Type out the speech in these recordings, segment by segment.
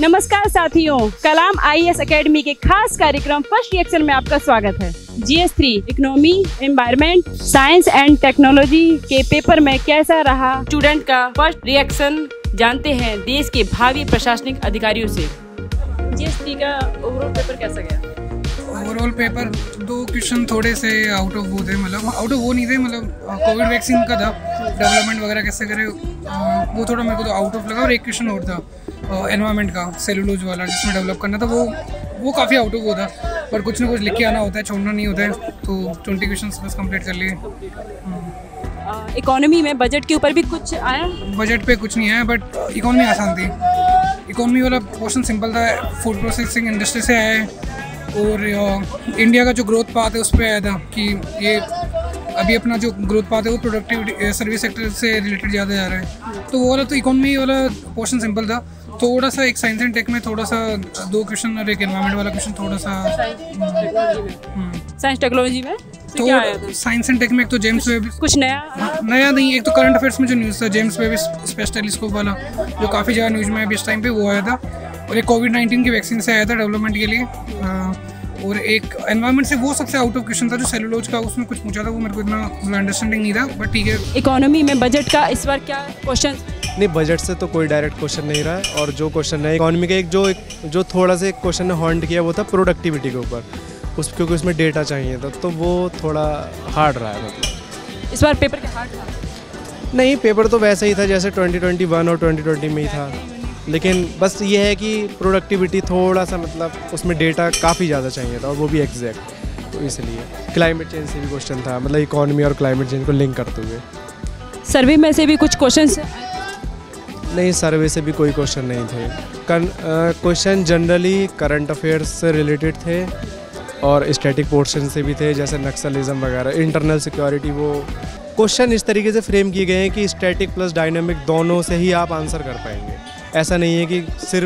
नमस्कार साथियों, कलाम IAS academy के खास कार्यक्रम फर्स्ट रिएक्शन में आपका स्वागत है। GS3 economy, environment, science and technology के पेपर में कैसा रहा स्टूडेंट का फर्स्ट रिएक्शन, जानते हैं देश के भावी प्रशासनिक अधिकारियों से। GS3 का ओवरऑल पेपर कैसा गया? ओवरऑल पेपर दो क्वेश्चन थोड़े से आउट ऑफ वो थे, मतलब आउट ऑफ वो नहीं थे, मतलब कोविड वैक्सीन का था, डेवलपमेंट वगैरह कैसे करे वो थोड़ा मेरे को तो आउट ऑफ लगा। और एक क्वेश्चन और था एनवायरनमेंट का, सेलुलोज वाला जिसमें डेवलप करना था, वो काफ़ी आउट ऑफ वो था। पर कुछ ना कुछ लिख के आना होता है, छोड़ना नहीं होता है, तो 20 क्वेश्चन बस कंप्लीट कर लिए। इकोनॉमी में बजट के ऊपर भी कुछ आया? बजट पे कुछ नहीं आया, बट इकोनॉमी आसान थी। इकोनॉमी वाला क्वेश्चन सिंपल था, फूड प्रोसेसिंग इंडस्ट्री से आया है और इंडिया का जो ग्रोथ पाथ है उस पर आया था कि ये अभी अपना जो ग्रोथ पाथ है वो प्रोडक्टिविटी सर्विस सेक्टर से रिलेटेड ज़्यादा जा रहा है, तो वो वाला तो इकोनॉमी वाला क्वेश्चन सिंपल था। थोड़ा सा एक साइंस एंड टेक में थोड़ा सा दो क्वेश्चन और एक एनवायरनमेंट वाला क्वेश्चन थोड़ा सा साइंस टेक्नोलॉजी में तो साइंस एंड टेक में एक तो जेम्स वेब कुछ नया नहीं, एक तो करंट अफेयर्स में जो न्यूज़ था जेम्स वेब स्पेस टेलीस्कोप वाला जो काफ़ी ज़्यादा न्यूज़ में है इस टाइम पे, वो आया था। और एक कोविड-19 की वैक्सीन से आया था डेवलपमेंट के लिए। और एक एनवायरनमेंट से वो सबसे आउट ऑफ क्वेश्चन था जो सेलुलोज का, उसमें कुछ पूछा था, वो मेरे को इतना अंडरस्टैंडिंग नहीं था, बट ठीक है। इकोनॉमी में बजट का इस बार क्या क्वेश्चन? नहीं, बजट से तो कोई डायरेक्ट क्वेश्चन नहीं रहा है। और जो क्वेश्चन है इकोनॉमी का, जो थोड़ा सा एक क्वेश्चन ने हॉन्ट किया वो था प्रोडक्टिविटी के ऊपर, क्योंकि उसमें डेटा चाहिए था, तो वो थोड़ा हार्ड रहा है। मतलब इस बार पेपर क्या हार्ड था? नहीं, पेपर तो वैसा ही था जैसे 2021 और 2020 में ही था, लेकिन बस ये है कि प्रोडक्टिविटी थोड़ा सा, मतलब उसमें डेटा काफ़ी ज़्यादा चाहिए था और वो भी एग्जैक्ट, तो इसलिए। क्लाइमेट चेंज से भी क्वेश्चन था, मतलब इकोनॉमी और क्लाइमेट चेंज को लिंक करते हुए। सर्वे में से भी कुछ क्वेश्चन? नहीं, सर्वे से भी कोई क्वेश्चन नहीं थे। क्वेश्चन जनरली करंट अफेयर्स से रिलेटेड थे और स्टैटिक पोर्शन से भी थे, जैसे नक्सलिज्म वगैरह, इंटरनल सिक्योरिटी। वो क्वेश्चन इस तरीके से फ्रेम किए गए हैं कि स्टैटिक प्लस डायनामिक दोनों से ही आप आंसर कर पाएंगे। ऐसा नहीं है कि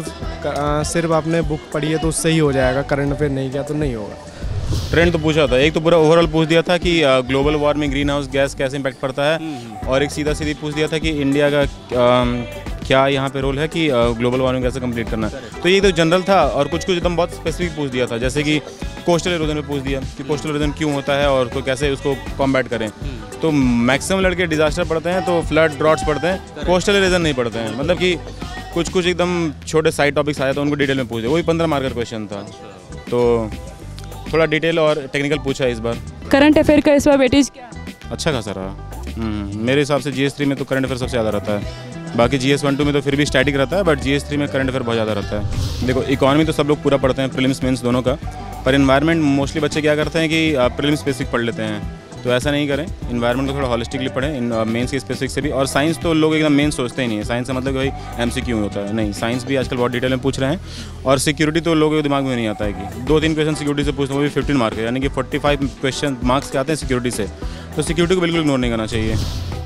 सिर्फ आपने बुक पढ़ी है तो उससे ही हो जाएगा, करंट अफेयर नहीं किया तो नहीं होगा। ट्रेंड तो पूछा था, एक तो पूरा ओवरऑल पूछ दिया था कि global warming, greenhouse gas कैसे इम्पैक्ट पड़ता है, और एक सीधा सीधी पूछ दिया था कि इंडिया का क्या यहाँ पे रोल है कि ग्लोबल वार्मिंग कैसे कंप्लीट करना है। तो ये तो जनरल था, और कुछ एकदम बहुत स्पेसिफिक पूछ दिया था, जैसे कि कोस्टल इरोजन में पूछ दिया कि कोस्टल इरोजन क्यों होता है और तो कैसे उसको कॉम्बैट करें। तो मैक्सिमम लड़के डिजास्टर पढ़ते हैं, तो फ्लड ड्रॉट्स पढ़ते हैं, कोस्टल इरोजन नहीं पढ़ते हैं। मतलब कि कुछ एकदम छोटे साइड टॉपिक्स आए तो उनको डिटेल में पूछे, वही 15 मार्कर क्वेश्चन था, तो थोड़ा डिटेल और टेक्निकल पूछा है इस बार। करंट अफेयर का इस बार वेटेज क्या? अच्छा खासा रहा। मेरे हिसाब से GS3 में तो करंट अफेयर सबसे ज़्यादा रहता है, बाकी GS1-2 में तो फिर भी स्टैटिक रहता है, बट GS3 में करंट अफेयर बहुत ज़्यादा रहता है। देखो, इकोनॉमी तो सब लोग पूरा पढ़ते हैं, प्रीलिम्स मेंस दोनों का, पर एनवायरनमेंट मोस्टली बच्चे क्या करते हैं कि प्रीलिम्स स्पेसिफिक पढ़ लेते हैं, तो ऐसा नहीं करें। एनवायरनमेंट को थोड़ा हॉलिस्टिकली पढ़ें, मेंस के स्पेसिफिक से भी। और साइंस तो लोग एकदम मेन सोचते ही नहीं है, साइंस का मतलब भाई MCQ होता है, नहीं, साइंस भी आजकल बहुत डिटेल में पूछ रहे हैं। और सिक्योरिटी तो लोगों के दिमाग में नहीं आता है कि 2-3 क्वेश्चन सिक्योरिटी से पूछते हैं, वो भी 15 मार्क है, यानी कि 45 क्वेश्चन मार्क्स के आते हैं सिक्योरिटी से, तो सिक्योरिटी को बिल्कुल इग्नोर नहीं करना चाहिए।